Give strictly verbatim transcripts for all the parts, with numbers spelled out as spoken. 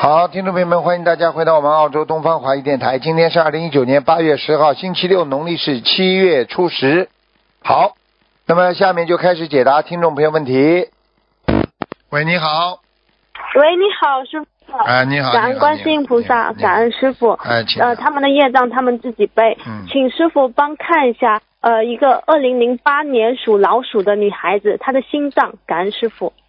好，听众朋友们，欢迎大家回到我们澳洲东方华语电台。今天是二零一九年八月十号，星期六，农历是七月初十。好，那么下面就开始解答听众朋友问题。喂，你好。 喂，你好，师傅。 哎，你好。 感恩观世音菩萨，感恩师傅。 哎，请。 呃，他们的业障他们自己背。 嗯。 请师傅帮看一下，呃，一个二零零八年属老鼠的女孩子，她的心脏，感恩师傅。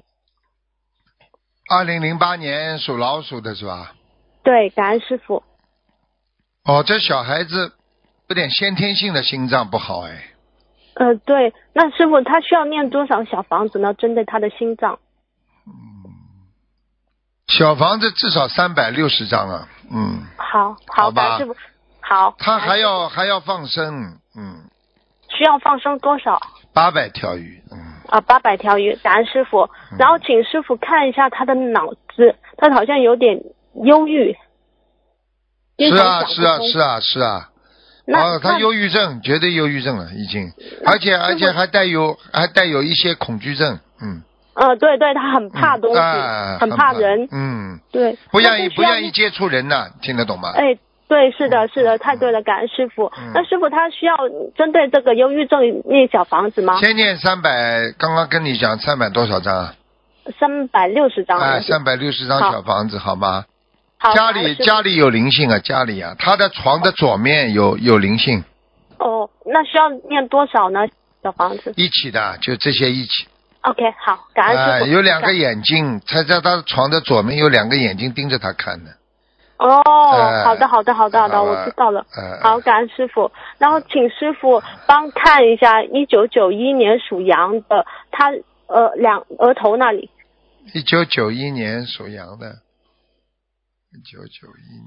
二零零八年属老鼠的是吧？ 对，感恩师傅。 哦，这小孩子有点先天性的心脏不好哎。 呃，对，那师傅他需要念多少小房子呢？针对他的心脏？ 嗯，小房子至少三百六十张啊。嗯。 好，好，感恩师傅。好。 他还要还要放生，嗯。 需要放生多少？ 八百条鱼，嗯。 啊，八百条鱼，感恩师傅。然后请师傅看一下他的脑子，他好像有点忧郁。 是啊，是啊，是啊，是啊。 那哦，他忧郁症，绝对忧郁症了，已经，而且而且还带有还带有一些恐惧症，嗯。 呃，对对，他很怕东西， 嗯啊、 很怕人， 嗯， 对， 不愿意不愿意接触人呐，听得懂吗？ 哎，对，是的，是的，太对了，感恩师傅。 嗯、 那师傅他需要针对这个忧郁症念小房子吗？ 先念三百，刚刚跟你讲三百多少张啊？ 三百六十张。 哎，三百六十张小房子，好吗？ 好， 家里家里有灵性啊，家里啊，他的床的左面有有灵性。 哦，那需要念多少呢？小房子一起的，就这些一起。 OK， 好，感恩师傅。 呃、有两个眼睛，他在他床的左面有两个眼睛盯着他看的。 哦、 呃， 好的，好的，好的，好的，我知道了。 呃、 好，感恩师傅。然后请师傅帮看一下一九九一年属羊的，他呃两额头那里。 一九九一年属羊的。一九九一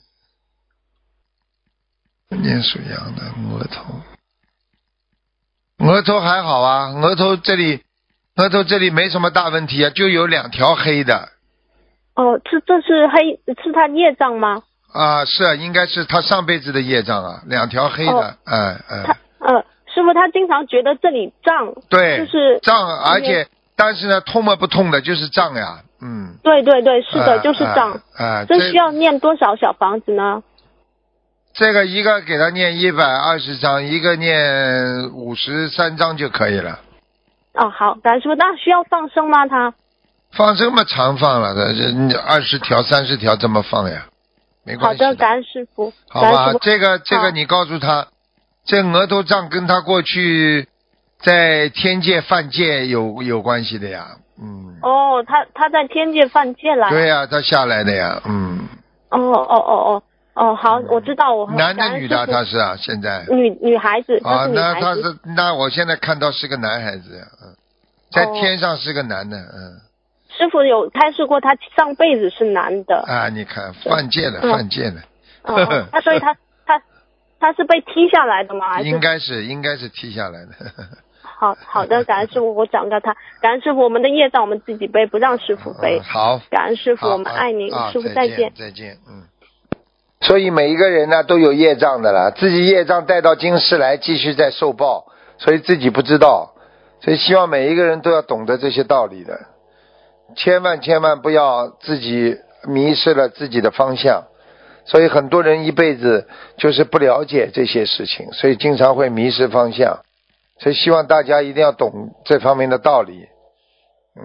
年，年属羊的额头，额头还好啊，额头这里，额头这里没什么大问题啊，就有两条黑的。 哦，这这是黑，是他业障吗？ 啊，是啊，应该是他上辈子的业障啊，两条黑的，哎、哦、哎。 他呃，师傅他经常觉得这里胀， 对， 就是胀，而且但是呢，痛嘛不痛的，就是胀呀。嗯， 对对对，是的，呃、就是胀。啊、 呃呃， 这需要念多少小房子呢？ 这个一个给他念一百二十章，一个念五十三章就可以了。 哦，好，感恩师傅，那需要放生吗？他放生嘛，常放了的，二十条、三十条这么放呀，没关系的。 好的，感恩师傅。 好吧，这个这个你告诉他，这额头胀跟他过去在天界犯戒有有关系的呀。嗯， 哦，他他在天界犯戒来。 对呀、啊，他下来的呀，嗯。 哦哦哦哦哦，好，我知道，我男的女的他是啊，现在。 女女孩子。 啊，那他是那我现在看到是个男孩子，嗯，在天上是个男的，嗯。 师傅有开示过，他上辈子是男的。 啊，你看犯戒了，犯戒了。 哦，那所以他他他是被踢下来的吗？ 应该是应该是踢下来的。 好好的，感恩师傅，我讲到他，感恩师傅，我们的业障我们自己背，不让师傅背。 嗯、好， 感恩师傅，我们爱您， 啊、 师傅再见， 再见，嗯。所以每一个人呢都有业障的了，自己业障带到今世来，继续在受报，所以自己不知道，所以希望每一个人都要懂得这些道理的，千万千万不要自己迷失了自己的方向。所以很多人一辈子就是不了解这些事情，所以经常会迷失方向。所以希望大家一定要懂这方面的道理，嗯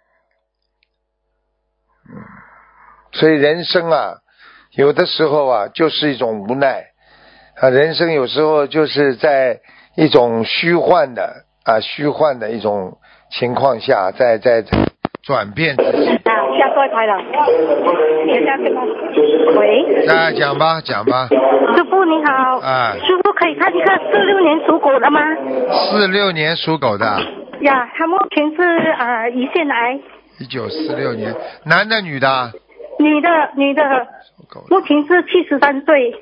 嗯，所以人生啊，有的时候啊，就是一种无奈啊，人生有时候就是在一种虚幻的啊，虚幻的一种情况下，在在在转变自己。 啊，下过台了，喂， 啊，讲吧，讲吧。 师傅你好。 啊。 师傅可以看一个四六年属狗的吗？ 四六年属狗的。 呀，他目前是啊胰腺癌。 一九四六年，男的女的？ 女的，女的。目前是七十三岁。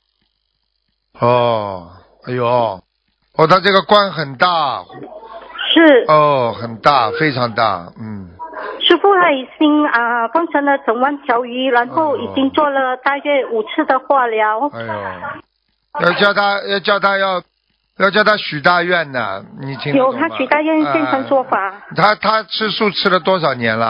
哦，哎呦，哦，他这个官很大。 是。 哦，很大，非常大，嗯。 师傅他已经啊放成了整弯条鱼，然后已经做了大约五次的化疗。 哎呦，要叫他要叫他要要叫他许大愿呢，你听得懂吗？ 有他许大愿现成做法。 啊、他他吃素吃了多少年了？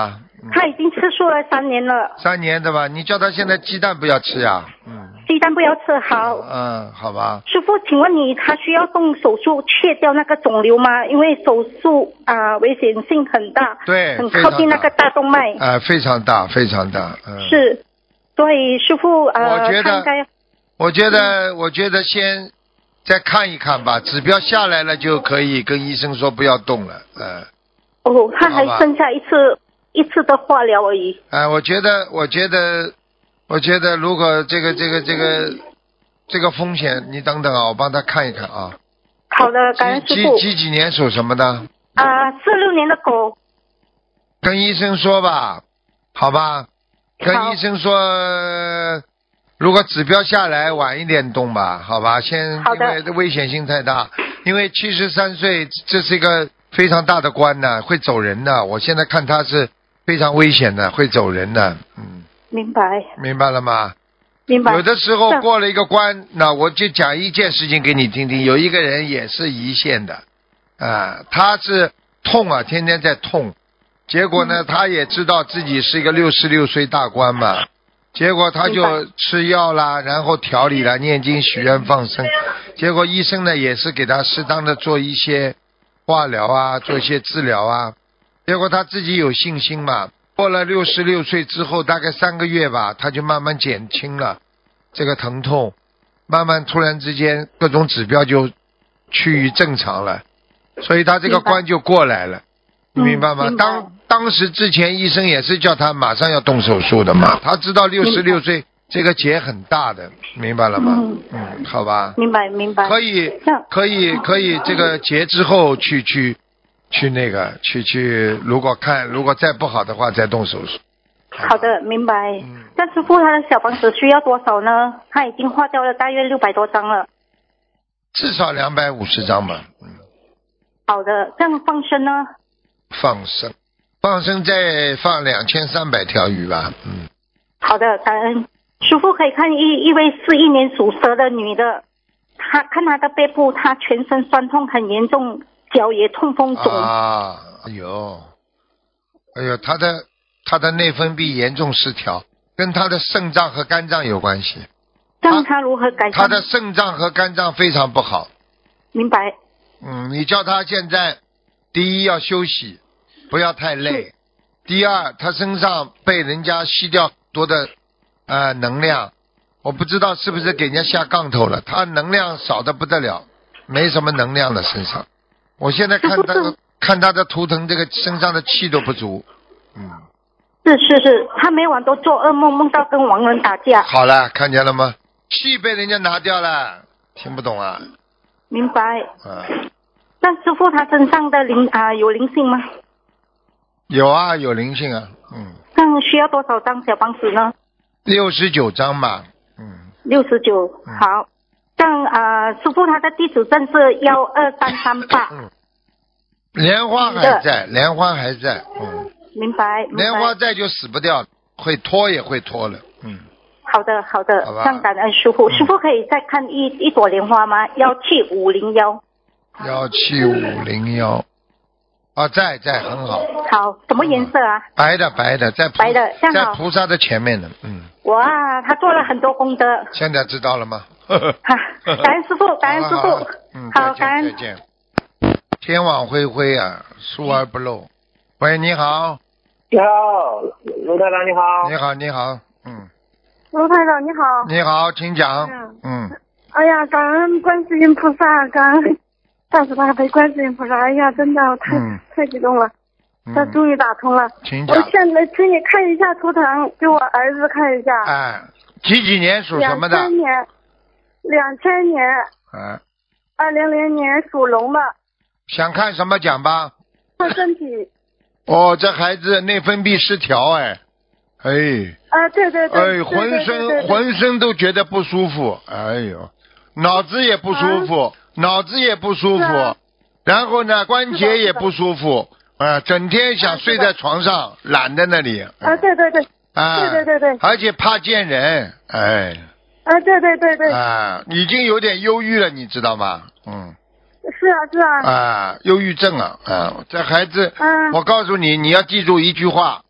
他已经吃素了三年了。 三年对吧？你叫他现在鸡蛋不要吃呀。嗯。 鸡蛋不要吃好。 嗯，好吧。 师傅，请问你他需要动手术切掉那个肿瘤吗？因为手术啊、呃、危险性很大。 对。 很靠近那个大动脉。 啊、呃，非常大，非常大。嗯。 是。所以师傅呃， 我觉得， 该我觉得，嗯、我觉得先再看一看吧，指标下来了就可以跟医生说不要动了。嗯。 哦，他还剩下一次一次的化疗而已。 哎、呃，我觉得，我觉得，我觉得，如果这个这个这个这个风险，你等等啊，我帮他看一看啊。 好的，感恩师傅。 几几几年属什么的？ 啊、呃，四六年的狗。 跟医生说吧，好吧，跟医生说，如果指标下来，晚一点动吧，好吧，先因为危险性太大，因为七十三岁，这是一个非常大的关呢，会走人的。我现在看他是非常危险的，会走人的。嗯， 明白。 明白了吗？ 明白。 有的时候过了一个关，那我就讲一件事情给你听听。有一个人也是胰腺的，啊、呃，他是痛啊，天天在痛。结果呢，他也知道自己是一个六十六岁大关嘛，结果他就吃药啦，然后调理啦，念经许愿放生。结果医生呢也是给他适当的做一些化疗啊，做一些治疗啊。结果他自己有信心嘛，过了六十六岁之后，大概三个月吧，他就慢慢减轻了这个疼痛，慢慢突然之间各种指标就趋于正常了，所以他这个关就过来了。你明白吗？ 嗯、 当当时之前医生也是叫他马上要动手术的嘛，他知道六十六岁这个结很大的，明白了吗？嗯, 嗯，好吧。 明白明白。 可以可以可以，这个结之后去去去那个去去，如果看如果再不好的话再动手术。 好的，明白。 嗯。 但师傅他的小房子需要多少呢？他已经花掉了大约六百多张了。 至少两百五十张吧。嗯。 好的，这样放生呢？ 放生，放生再放两千三百条鱼吧。嗯。 好的，感恩师傅。可以看一一位四一年属蛇的女的，她看她的背部，她全身酸痛很严重，脚也痛风肿。 啊，哎呦，哎呦，她的她的内分泌严重失调，跟她的肾脏和肝脏有关系。 让她如何改善？ 她的肾脏和肝脏非常不好。 明白。 嗯，你叫她现在，第一要休息。不要太累。第二，他身上被人家吸掉多的呃能量，我不知道是不是给人家下杠头了。他能量少的不得了，没什么能量的身上。我现在看他看他的图腾，这个身上的气都不足。嗯。 是是是，他每晚都做噩梦，梦到跟亡人打架。 好了，看见了吗？气被人家拿掉了，听不懂啊？ 明白。 啊。 那师傅他身上的灵啊、呃、有灵性吗？ 有啊，有灵性啊，嗯。 那需要多少张小房子呢？ 六十九张吧，嗯。 六十九，好。像啊、呃，师傅他的地址证是幺二三三八。 嗯。莲花还在，莲花还在，嗯。 明白。 莲花在就死不掉，会拖也会拖了，嗯。 好的，好的。 好吧。 上感恩师傅，嗯、师傅可以再看一一朵莲花吗？幺七五零幺。 幺七五零幺。啊，在在很好。 好，什么颜色啊？ 白的白的，在白的， 在菩萨的前面的，嗯。 哇，他做了很多功德。 现在知道了吗？ 哈，感恩师傅，感恩师傅。 嗯， 好，感恩。 再见。天网恢恢啊，疏而不漏。喂，你好。 你好，卢台长，你好。 你好，你好，嗯。 卢台长，你好。 你好，请讲。嗯。 哎呀，感恩观世音菩萨，感恩。大慈大悲观世音菩萨，哎呀，真的我太、嗯、太激动了，他终于打通了。 请讲。 我现在请你看一下图腾，给我儿子看一下。 哎，几几年属什么的？ 两千年，两千年。 哎。 二零零年属龙的。 想看什么讲吧？ 他身体。 哦，这孩子内分泌失调，哎，哎。 啊，对对对。 哎，浑身浑身都觉得不舒服，哎呦，脑子也不舒服。啊脑子也不舒服，啊、然后呢，关节也不舒服，啊、呃，整天想睡在床上，懒在那里。 啊，对对对， 啊， 对对对对， 而且怕见人，哎。 啊，对对对对。 啊，已经有点忧郁了，你知道吗？嗯。 是啊是啊。 啊，忧郁症啊，啊，这孩子， 嗯、啊， 我告诉你，你要记住一句话，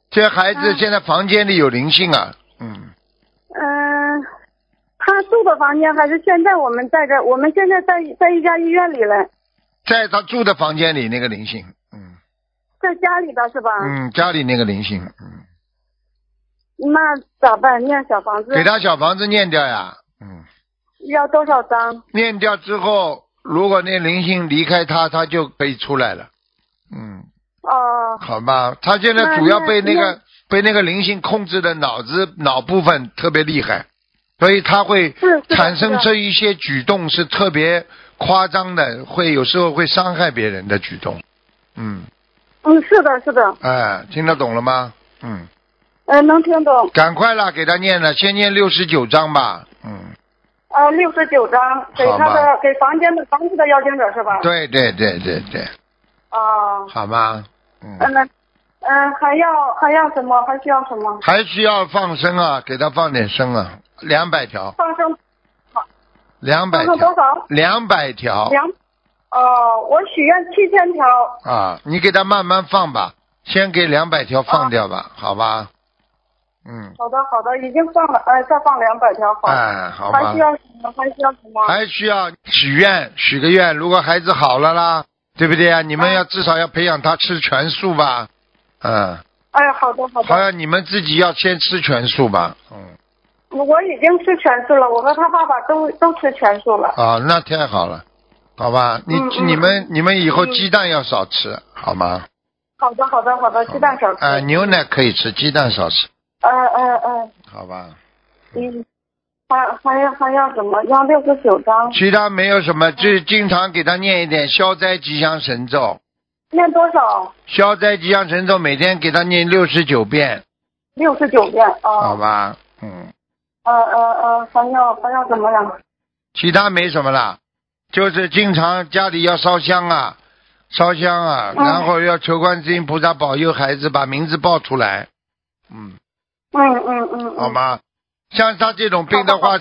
这孩子现在房间里有灵性啊。嗯。 嗯、呃，他住的房间还是现在我们在这？我们现在在在一家医院里了。 在他住的房间里那个灵性，嗯。 在家里的是吧？ 嗯，家里那个灵性，嗯。 那咋办？念小房子？ 给他小房子念掉呀，嗯。 要多少张？念掉之后，如果那灵性离开他，他就可以出来了。嗯。 哦。 好吧，他现在主要被那个被那个灵性控制的脑子脑部分特别厉害，所以他会产生这一些举动是特别夸张的，会有时候会伤害别人的举动。嗯。 嗯，是的，是的。 哎，听得懂了吗？嗯。 呃，能听懂。 赶快啦，给他念了，先念六十九章吧。嗯。 呃，六十九章，给他的给房间的房子的要经者是吧？ 对对对对对。 哦。 好吗？嗯。 嗯，嗯、呃，还要还要什么？还需要什么？ 还需要放生啊，给他放点生啊，两百条。 放生。好。 两百条。 放生多少？ 两百条。 两。哦，我许愿七千条。 啊，你给他慢慢放吧，先给两百条放掉吧，好吧？嗯。 好的，好的，已经放了，呃，再放两百条，好。 哎，好吧。 还需要什么？还需要什么？ 还需要许愿，许个愿，如果孩子好了啦，对不对啊？你们要至少要培养他吃全素吧，嗯。 哎，好的，好的。 好像你们自己要先吃全素吧，嗯。 我已经吃全素了，我和他爸爸都都吃全素了。 啊，那太好了，好吧？你、 嗯嗯、 你们你们以后鸡蛋要少吃，嗯、好吗？ 好的，好的，好的，鸡蛋少吃。 呃，牛奶可以吃，鸡蛋少吃。 呃呃呃。 好吧。 嗯。还还要还要什么？要六十九张。 其他没有什么，就经常给他念一点消灾吉祥神咒。 念多少？ 消灾吉祥神咒每天给他念六十九遍。 六十九遍哦。 好吧，嗯。 呃呃呃，还要还要怎么样？ 其他没什么了，就是经常家里要烧香啊，烧香啊，嗯、然后要求观世音菩萨保佑孩子把名字报出来。嗯。 嗯嗯嗯。 好吗？像他这种病的话。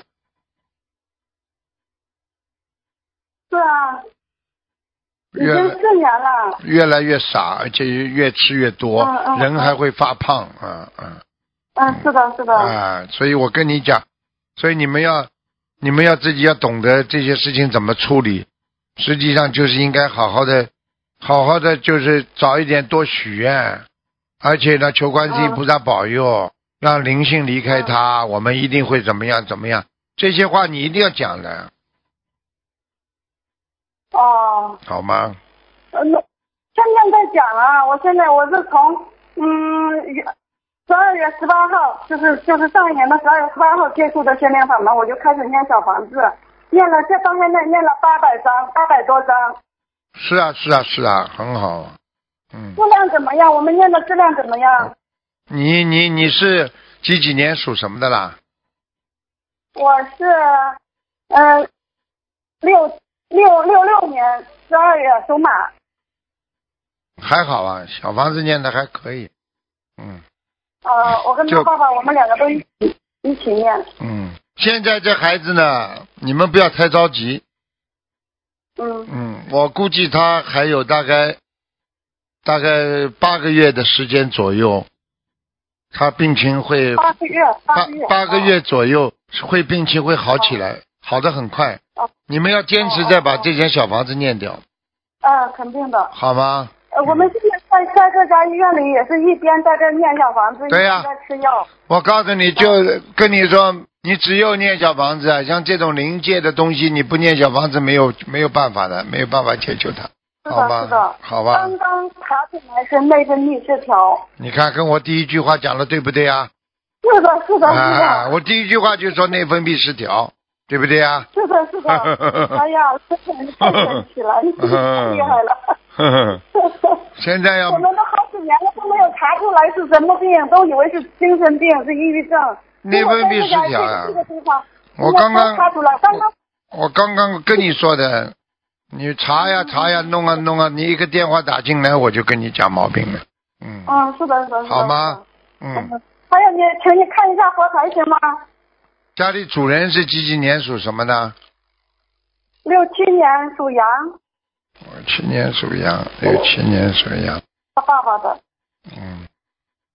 是啊。已经四年了。 越来越傻，而且越吃越多， 嗯嗯、 人还会发胖，嗯嗯。 嗯，是的，是的。 啊，所以我跟你讲，所以你们要，你们要自己要懂得这些事情怎么处理。实际上就是应该好好的，好好的就是早一点多许愿，而且呢，求观世音菩萨保佑，嗯、让灵性离开他，嗯、我们一定会怎么样怎么样。这些话你一定要讲的。 哦。 好吗？ 呃，那现在在讲啊，我现在我是从嗯。十二月十八号，就是就是上一年的十二月十八号接触的心灵法门，我就开始念小房子，念了这到现在念了八百张，八百多张。 是啊是啊是啊，很好。嗯。 质量怎么样？我们念的质量怎么样？ 你你你是几几年属什么的啦？ 我是呃六六六六年十二月属马。 还好啊，小房子念的还可以。嗯。 呃，我跟他爸爸，我们两个都一起一起念。 嗯，现在这孩子呢，你们不要太着急。 嗯。 嗯，我估计他还有大概大概八个月的时间左右，他病情会八个月八个月八个月左右会病情会好起来，哦、好的很快。 哦。 你们要坚持再把这间小房子念掉。 嗯，肯定的。 好吗？ 呃，我们现在在在这家医院里也是一边在这念小房子， 对呀、啊， 一边在吃药。 我告诉你，就跟你说，你只有念小房子啊，像这种灵界的东西，你不念小房子没有没有办法的，没有办法解救它。 是的，是的， 好吧。 刚刚查出来是内分泌失调。 你看，跟我第一句话讲的对不对啊？ 是的，是的，是的。 啊，我第一句话就说内分泌失调，对不对啊？ 是的，是的。哎呀，太神奇了，你太厉害了。 现在要我们都好几年了都没有查出来是什么病，都以为是精神病，是抑郁症。 内分泌失调啊！ 这个地方我刚刚查出来，刚刚我刚刚跟你说的，你查呀查呀，弄啊弄啊，你一个电话打进来，我就跟你讲毛病了。嗯。 嗯，是的，是的。 好吗？嗯。 还有你，请你看一下佛台行吗？ 家里主人是几几年属什么的？ 六七年属羊。 我七年属羊，六七年属羊。 他爸爸的。 嗯。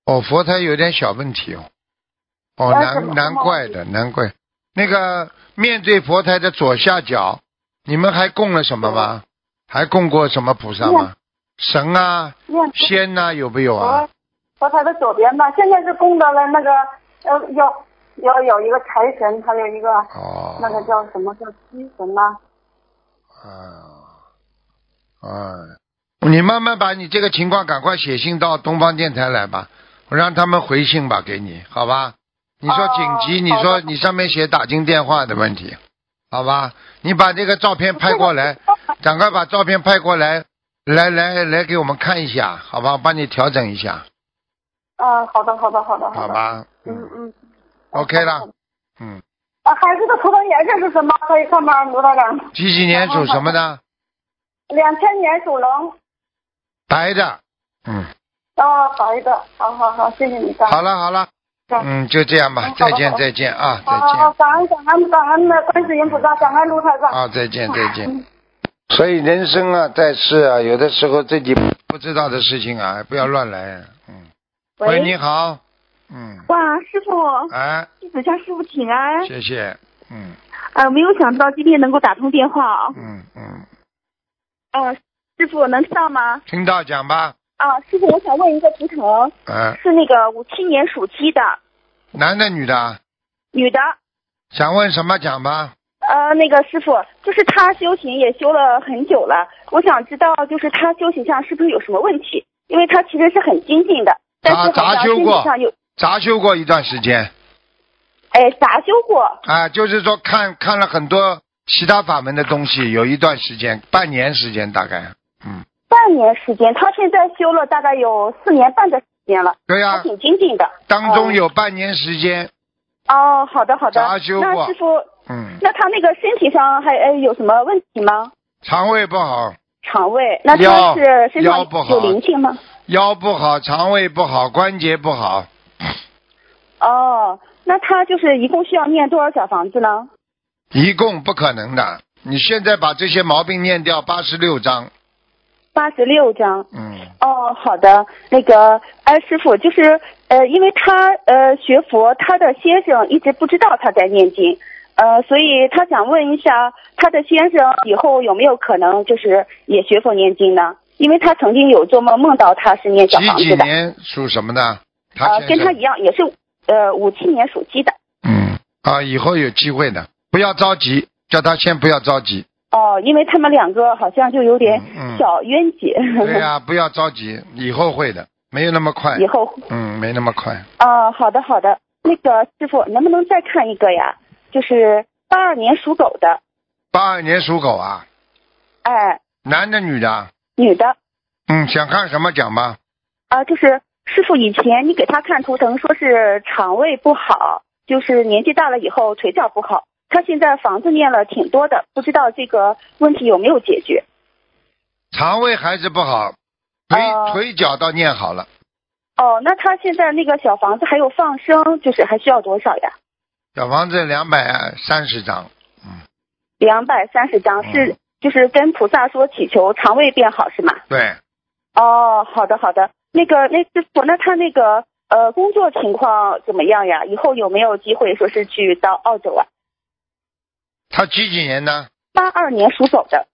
哦，佛台有点小问题哦。哦，难难怪的，难怪。那个面对佛台的左下角，你们还供了什么吗？还供过什么菩萨吗？神啊，仙呐、啊，有没有啊？ 佛台的左边吧，现在是供到了那个呃有有有一个财神，还有一个哦，那个叫什么叫鸡神呐、 啊？啊啊！你慢慢把你这个情况赶快写信到东方电台来吧，我让他们回信吧给你，好吧？你说紧急，哦、你说你上面写打进电话的问题，好吧？你把这个照片拍过来，赶快把照片拍过来，来来来给我们看一下，好吧？我帮你调整一下。 啊，好的，好的，好的，好的。 好吧。 嗯嗯。 OK 了。嗯。 啊，孩子的图腾颜色是什么？可以看吗，卢台长？ 几几年属什么的？ 两千年属龙。 白的。嗯。 哦，白的，好好好，谢谢你。 好了好了。嗯，就这样吧，嗯、再见再见啊，再见。 好，感恩感恩感恩的观世音菩萨，感恩卢台长。 啊，再见再见。所以人生啊，在世啊，有的时候自己不知道的事情啊，不要乱来。嗯。喂，喂你好。嗯。 哇，师傅。 哎。 弟子向师傅请安。 谢谢。嗯。 呃，没有想到今天能够打通电话啊。 嗯嗯。 呃，师傅能听到吗？ 听到，讲吧。 啊，师傅，我想问一个图腾， 嗯， 是那个五七年属鸡的， 男的女的？ 女的。 想问什么讲吧？ 呃，那个师傅，就是他修行也修了很久了，我想知道就是他修行上是不是有什么问题？因为他其实是很精进的，但是好像身体上有杂修过一段时间。 哎，杂修过。 啊，就是说看看了很多其他法门的东西，有一段时间，半年时间大概，嗯。 半年时间，他现在修了大概有四年半的时间了。 对呀、啊， 挺精进的。 当中有半年时间。 哦，好的好的。 杂修过。 那师傅， 嗯， 那他那个身体上还呃有什么问题吗？ 肠胃不好。 肠胃，那他是身上有灵性吗？ 腰不好，肠胃不好，关节不好。 哦，那他就是一共需要念多少小房子呢？ 一共不可能的，你现在把这些毛病念掉八十六章。 八十六章。 嗯。 哦，好的。那个，哎，师傅，就是呃，因为他呃学佛，他的先生一直不知道他在念经，呃，所以他想问一下，他的先生以后有没有可能就是也学佛念经呢？因为他曾经有做梦梦到他是念小房子的。 几几年属什么的？他呃，跟他一样，也是呃五七年属鸡的。 嗯。啊，以后有机会的，不要着急，叫他先不要着急。 哦，因为他们两个好像就有点小冤结。 嗯嗯、对呀、啊，不要着急，以后会的，没有那么快。 以后。 嗯，没那么快。 哦，好的好的，那个师傅能不能再看一个呀？就是八二年属狗的。 八二年属狗啊？ 哎。 男的女的？ 女的。 嗯，想看什么讲吧？ 啊，就是师傅以前你给他看图腾，说是肠胃不好，就是年纪大了以后腿脚不好。他现在房子念了挺多的，不知道这个问题有没有解决？ 肠胃还是不好，腿、 呃、 腿脚倒念好了。 哦，那他现在那个小房子还有放生，就是还需要多少呀？ 小房子两百三十张，嗯。 两百三十张是、嗯、就是跟菩萨说祈求肠胃变好是吗？ 对。 哦，好的好的，那个那师傅，那他那个呃工作情况怎么样呀？以后有没有机会说是去到澳洲啊？ 他几几年呢？ 八二年属狗的。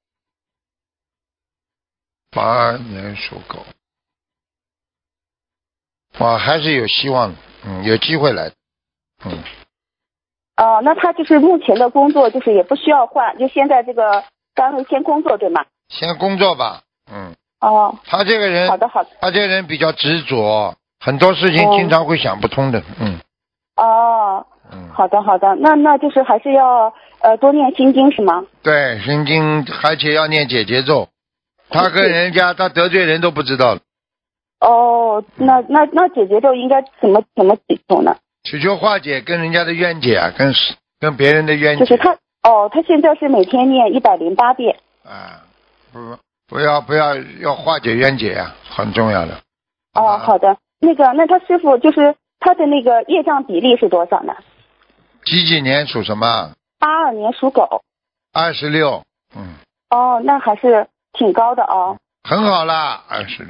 八二年属狗，哇，还是有希望的，嗯，有机会来的，嗯。 哦、呃，那他就是目前的工作就是也不需要换，就现在这个单位先工作对吗？ 先工作吧，嗯。 哦。 他这个人， 好的好的。 他这个人比较执着，很多事情经常会想不通的，嗯。 哦。 嗯。 好的好的，那那就是还是要呃多念心经是吗？ 对，心经，而且要念解结咒。他跟人家他得罪人都不知道了。 哦，那那那解结咒应该怎么怎么祈求呢？ 祈求化解跟人家的冤结啊，跟跟别人的冤结。 就是他哦，他现在是每天念一百零八遍。 啊，不不要不要要化解冤结啊，很重要的。 哦，啊、好的，那个那他师傅就是他的那个业障比例是多少呢？ 几几年属什么？ 八二年属狗。 二十六，嗯。 哦，那还是挺高的哦。 很好啦，二十六。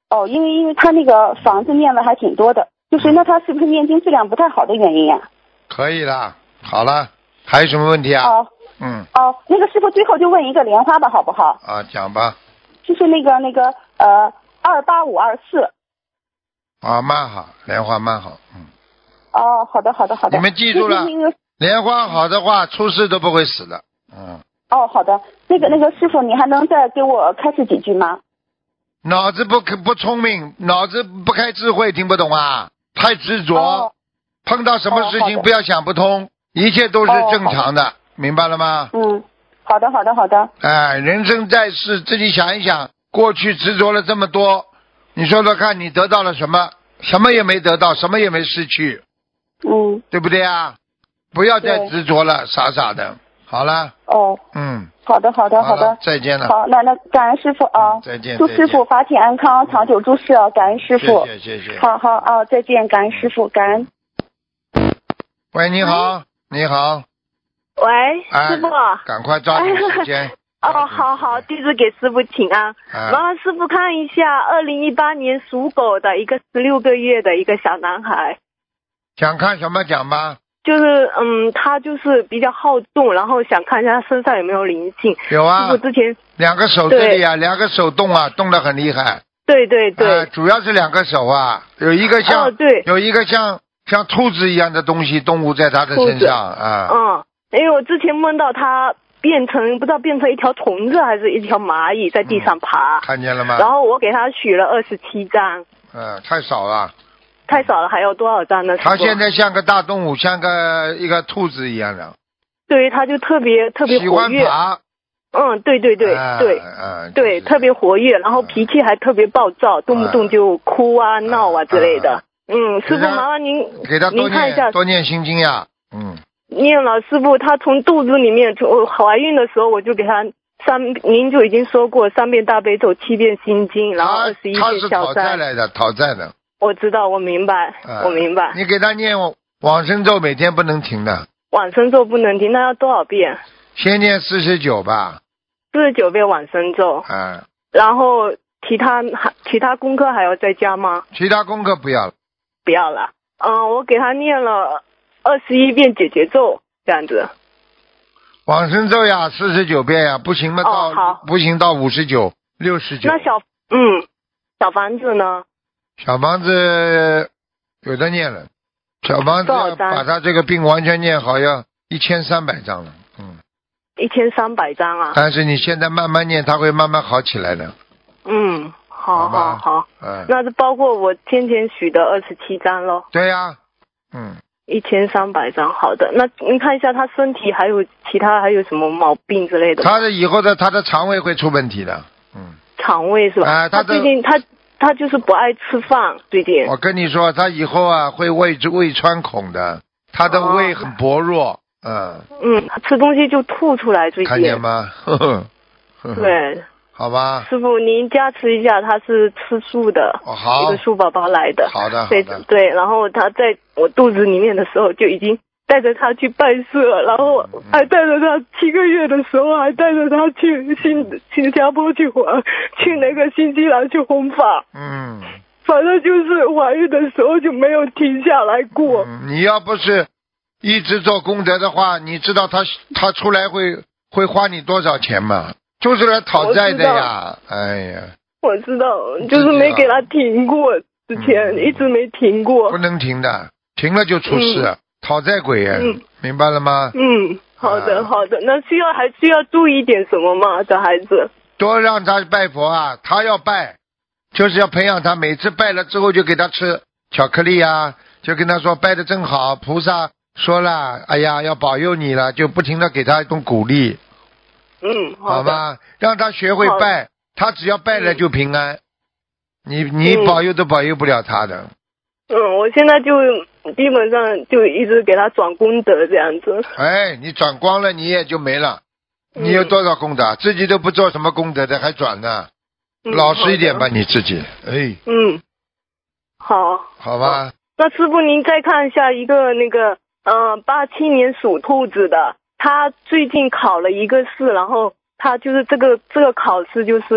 哦，因为因为他那个房子念了还挺多的，就是那他是不是念经质量不太好的原因呀？ 可以了，好了，还有什么问题啊？ 哦， 嗯。 哦，那个师傅最后就问一个莲花吧，好不好？ 啊，讲吧。 就是那个那个呃二八五二四。 啊，蛮好，莲花蛮好，嗯。 哦，好的好的好的。 你们记住了， 那个莲花好的话，出事都不会死的，嗯。 哦，好的，那个那个师傅，你还能再给我开示几句吗？ 脑子不不聪明，脑子不开智慧，听不懂啊？太执着， 哦、 碰到什么事情哦、 不要想不通，一切都是正常的， 哦、 明白了吗？ 嗯，好的，好的，好的。 哎，人生在世，自己想一想，过去执着了这么多，你说说看，你得到了什么？什么也没得到，什么也没失去， 嗯， 对不对啊？不要再执着了，傻傻的。好了。 哦。 嗯。 好的，好的，好的。 再见了。 好，那那感恩师傅啊。 嗯、再见。 祝师傅法体安康，长久住世啊！感恩师傅。 谢谢谢谢。 好好啊，再见，感恩师傅，感恩。 喂，你好，你好。 喂， 哎、 师傅。 赶快抓紧时间。 哦，好好，弟子给师傅请安。 哎、 麻烦师傅看一下，二零一八年属狗的一个十六个月的一个小男孩。 想看什么讲吧？ 就是嗯，他就是比较好动，然后想看一下他身上有没有灵性。 有啊。 师傅之前两个手这里啊，两个手动啊，动得很厉害。 对对对。 呃、主要是两个手啊，有一个像、 哦、对， 有一个像像兔子一样的东西动物在他的身上啊。 嗯，因为我之前梦到他变成不知道变成一条虫子还是一条蚂蚁在地上爬。 嗯、看见了吗？ 然后我给他许了二十七张。 嗯，太少了。 太少了，还有多少张呢？ 他现在像个大动物，像个一个兔子一样的。 对，他就特别特别活跃。 喜欢爬。 嗯，对对对、 啊、 对、 啊、 对、就是，特别活跃，然后脾气还特别暴躁，啊、动不动就哭啊、啊闹啊之类的。啊、嗯，师傅麻烦您给他多您看一下， 多念心经呀。嗯。 念了，师傅，他从肚子里面，从怀孕的时候我就给他三，您就已经说过三遍大悲咒，七遍心经，然后二十一遍小斋。他是讨债来的，讨债的。 我知道，我明白， 啊、 我明白。 你给他念往生咒，每天不能停的。 往生咒不能停，那要多少遍？ 先念四十九吧。 四十九遍往生咒。 啊。 然后其他还其他功课还要再加吗？ 其他功课不要了。 不要了。嗯，我给他念了二十一遍解结咒，这样子。 往生咒呀，四十九遍呀，不行嘛到、 哦、好不行到五十九、六十九。 那小嗯，小房子呢？ 小房子有的念了，小房子要把他这个病完全念好，要一千三百张了，嗯， 一千三百张啊。 但是你现在慢慢念，他会慢慢好起来的。 嗯，好好好， 嗯， 那是包括我先前许的二十七张咯。 对呀、啊，嗯， 一千三百张，好的。那您看一下他身体还有其他还有什么毛病之类的？ 他的以后的他的肠胃会出问题的，嗯， 肠胃是吧？ 啊，他最近他。他就是不爱吃饭，最近。 我跟你说，他以后啊会胃胃穿孔的，他的胃很薄弱， 哦、嗯。嗯，他吃东西就吐出来，最近。 看见吗？呵呵呵呵对。 好吧。 师傅，您加持一下，他是吃素的， 哦、好， 一个素宝宝来的。 好的，好的。对对，然后他在我肚子里面的时候就已经带着他去拜社，然后还带着他七个月的时候还带着他去新新加坡去还去那个新西兰去弘法。 嗯， 反正就是怀孕的时候就没有停下来过。 嗯、你要不是一直做功德的话，你知道他他出来会会花你多少钱吗？就是来讨债的呀！哎呀， 我知道，就是没给他停过，之前、嗯、一直没停过。 不能停的，停了就出事。嗯，讨债鬼呀、 嗯， 明白了吗？ 嗯，好的、啊、好的。那需要还需要注意点什么吗？这孩子多让他拜佛啊，他要拜，就是要培养他，每次拜了之后就给他吃巧克力啊，就跟他说拜得真好，菩萨说了，哎呀要保佑你了，就不停的给他一种鼓励。 嗯，好, 好吧，让他学会拜，他只要拜了就平安。嗯、你你保佑都保佑不了他的。 嗯，我现在就基本上就一直给他转功德这样子。 哎，你转光了，你也就没了。你有多少功德？嗯、自己都不做什么功德的，还转呢？嗯、老实一点吧，你自己。哎。 嗯。好。 好吧。 好，那师傅您再看一下一个那个呃八七年属兔子的，他最近考了一个试，然后他就是这个这个考试就是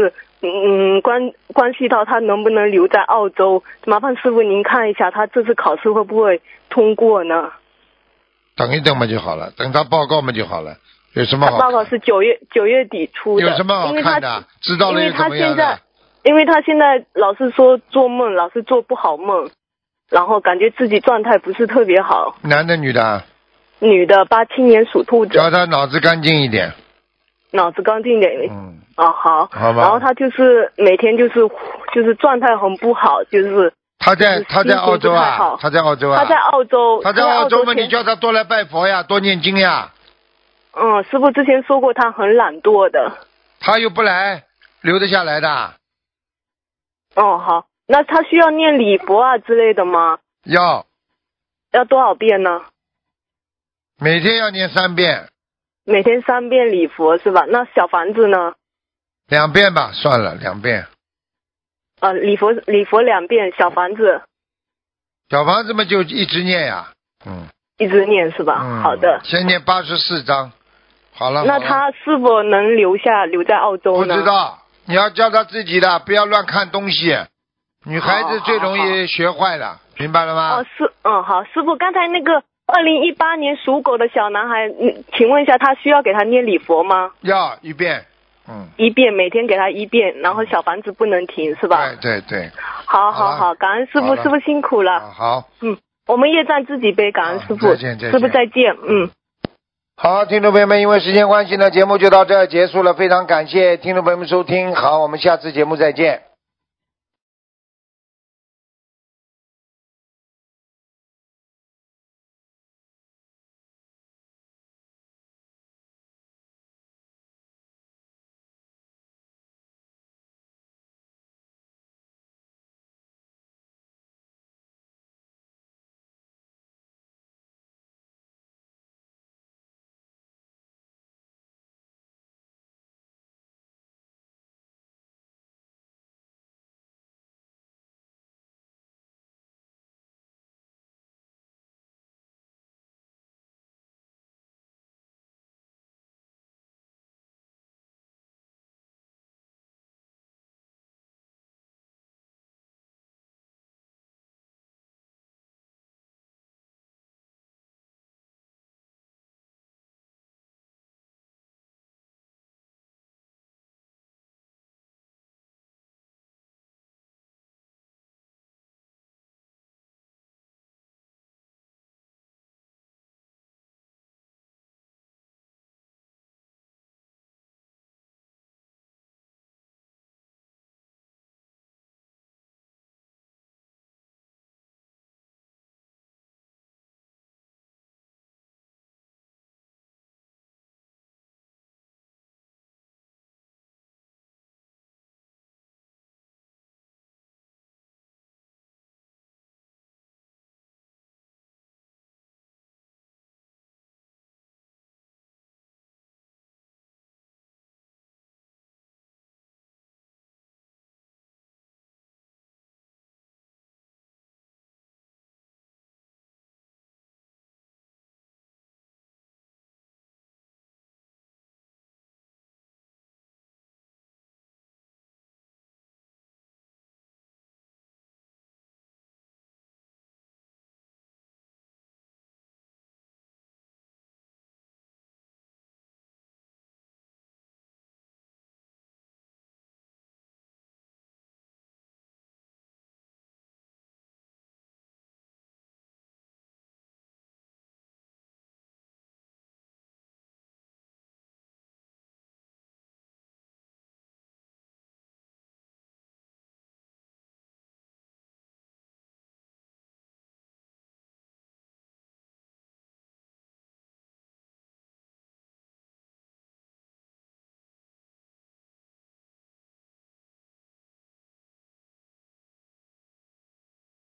嗯，关关系到他能不能留在澳洲，麻烦师傅您看一下，他这次考试会不会通过呢？ 等一等嘛就好了，等他报告嘛就好了，有什么好看？ 他报告是九月九月底出的， 有什么好看的？知道了又怎么样的？ 因为他现在老是说做梦，老是做不好梦，然后感觉自己状态不是特别好。 男的女的？ 女的，八七年属兔子。 叫他脑子干净一点。脑子干净一点。 嗯。 哦，好。 好吧。 然后他就是每天就是就是状态很不好，就是。 他在他在澳洲啊，他在澳洲啊。 他在澳洲。 他在澳洲嘛，你叫他多来拜佛呀，多念经呀。 嗯，师傅之前说过他很懒惰的。 他又不来，留得下来的。 哦，好，那他需要念礼佛啊之类的吗？ 要。 要多少遍呢？ 每天要念三遍。 每天三遍礼佛是吧？那小房子呢？ 两遍吧，算了，两遍。 呃，礼佛礼佛两遍，小房子。 小房子嘛，就一直念呀，嗯。 一直念是吧？ 嗯。 好的。 先念八十四章，好了。 那他是否能留下留在澳洲呢？ 不知道，你要教他自己的，不要乱看东西。女孩子最容易学坏了，明白了吗？ 哦，是，嗯，好，师傅，刚才那个二零一八年属狗的小男孩，嗯，请问一下，他需要给他念礼佛吗？ 要一遍。嗯， 一遍，每天给他一遍，然后小房子不能停，是吧？ 对对对。 好好好，感恩师傅，师傅辛苦了。 好。 嗯，我们业障自己背，感恩师傅。 再见再见。 师傅再见，嗯。 好，听众朋友们，因为时间关系呢，节目就到这儿结束了，非常感谢听众朋友们收听，好，我们下次节目再见。